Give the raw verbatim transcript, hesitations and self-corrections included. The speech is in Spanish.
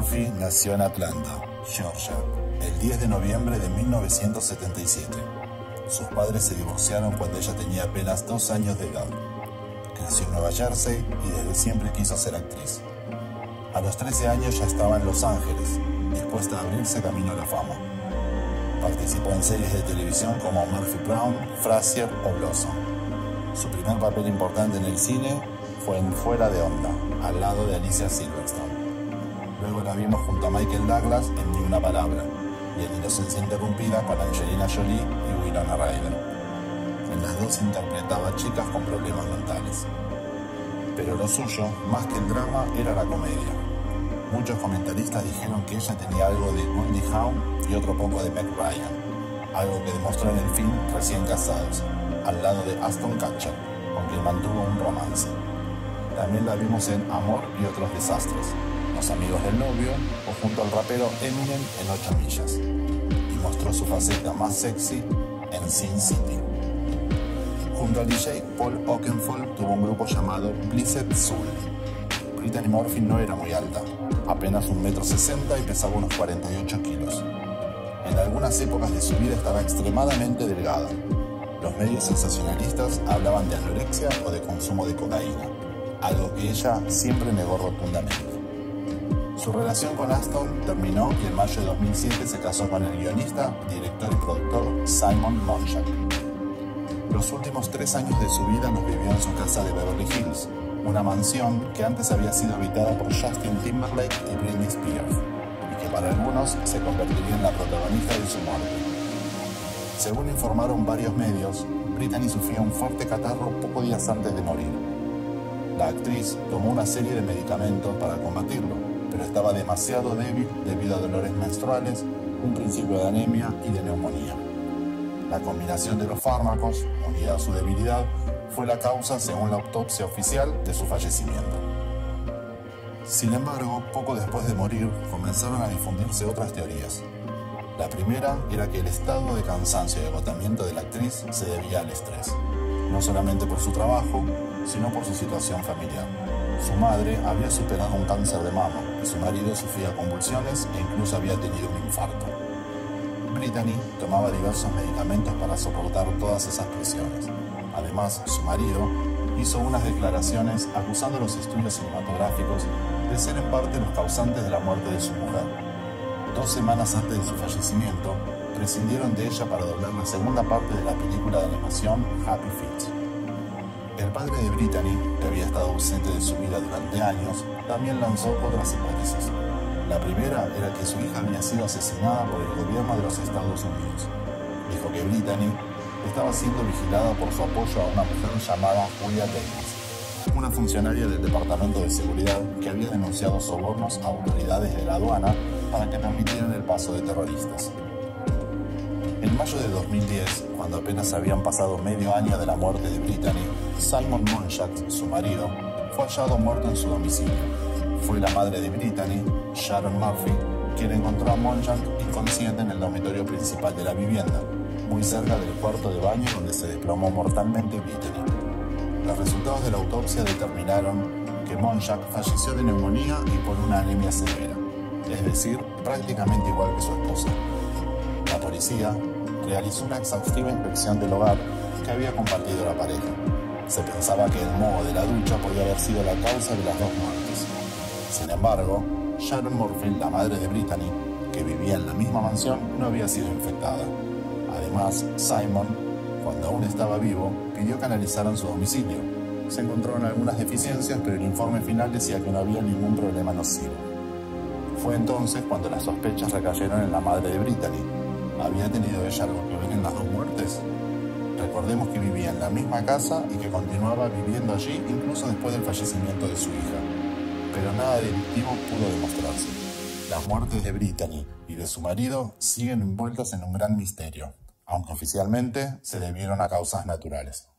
Murphy nació en Atlanta, Georgia, el diez de noviembre de mil novecientos setenta y siete. Sus padres se divorciaron cuando ella tenía apenas dos años de edad. Creció en Nueva Jersey y desde siempre quiso ser actriz. A los trece años ya estaba en Los Ángeles, dispuesta a abrirse camino a la fama. Participó en series de televisión como Murphy Brown, Frasier o Blossom. Su primer papel importante en el cine fue en Fuera de Onda, al lado de Alicia Silverstone. Luego la vimos junto a Michael Douglas en Ni una palabra y en Inocencia interrumpida con Angelina Jolie y Winona Ryder. En las dos interpretaba chicas con problemas mentales. Pero lo suyo, más que el drama, era la comedia. Muchos comentaristas dijeron que ella tenía algo de Goldie Hawn y otro poco de Meg Ryan, algo que demostró en el film Recién casados, al lado de Ashton Kutcher, con quien mantuvo un romance. También la vimos en Amor y otros desastres, Los amigos del novio o junto al rapero Eminem en Ocho millas. Y mostró su faceta más sexy en Sin City. Junto al D J Paul Oakenfold tuvo un grupo llamado Blessed Soul. Brittany Murphy no era muy alta, apenas un metro sesenta y pesaba unos cuarenta y ocho kilos. En algunas épocas de su vida estaba extremadamente delgada. Los medios sensacionalistas hablaban de anorexia o de consumo de cocaína, algo que ella siempre negó rotundamente. Su relación con Ashton terminó y en mayo de dos mil siete se casó con el guionista, director y productor Simon Monjack. Los últimos tres años de su vida los vivió en su casa de Beverly Hills, una mansión que antes había sido habitada por Justin Timberlake y Britney Spears, y que para algunos se convertiría en la protagonista de su muerte. Según informaron varios medios, Brittany sufría un fuerte catarro pocos días antes de morir. La actriz tomó una serie de medicamentos para combatirlo, pero estaba demasiado débil debido a dolores menstruales, un principio de anemia y de neumonía. La combinación de los fármacos, unida a su debilidad, fue la causa, según la autopsia oficial, de su fallecimiento. Sin embargo, poco después de morir, comenzaron a difundirse otras teorías. La primera era que el estado de cansancio y agotamiento de la actriz se debía al estrés, no solamente por su trabajo, sino por su situación familiar. Su madre había superado un cáncer de mama y su marido sufría convulsiones e incluso había tenido un infarto. Brittany tomaba diversos medicamentos para soportar todas esas presiones. Además, su marido hizo unas declaraciones acusando a los estudios cinematográficos de ser en parte los causantes de la muerte de su mujer. Dos semanas antes de su fallecimiento, prescindieron de ella para doblar la segunda parte de la película de animación Happy Feet. El padre de Brittany, que había estado ausente de su vida durante años, también lanzó otras hipótesis. La primera era que su hija había sido asesinada por el gobierno de los Estados Unidos. Dijo que Brittany estaba siendo vigilada por su apoyo a una mujer llamada Julia Davis, una funcionaria del Departamento de Seguridad que había denunciado sobornos a autoridades de la aduana para que permitieran el paso de terroristas. En mayo de dos mil diez, cuando apenas habían pasado medio año de la muerte de Brittany, Simon Monjack, su marido, fue hallado muerto en su domicilio. Fue la madre de Brittany, Sharon Murphy, quien encontró a Monjack inconsciente en el dormitorio principal de la vivienda, muy cerca del cuarto de baño donde se desplomó mortalmente Brittany. Los resultados de la autopsia determinaron que Monjack falleció de neumonía y por una anemia severa, es decir, prácticamente igual que su esposa. La policía realizó una exhaustiva inspección del hogar que había compartido la pareja. Se pensaba que el moho de la ducha podía haber sido la causa de las dos muertes. Sin embargo, Sharon Murphy, la madre de Brittany, que vivía en la misma mansión, no había sido infectada. Además, Simon, cuando aún estaba vivo, pidió que analizaran su domicilio. Se encontraron algunas deficiencias, pero el informe final decía que no había ningún problema nocivo. Fue entonces cuando las sospechas recayeron en la madre de Brittany. ¿Había tenido ella algo que ver en las dos muertes? Recordemos que vivía en la misma casa y que continuaba viviendo allí incluso después del fallecimiento de su hija. Pero nada delictivo pudo demostrarse. Las muertes de Brittany y de su marido siguen envueltas en un gran misterio, aunque oficialmente se debieron a causas naturales.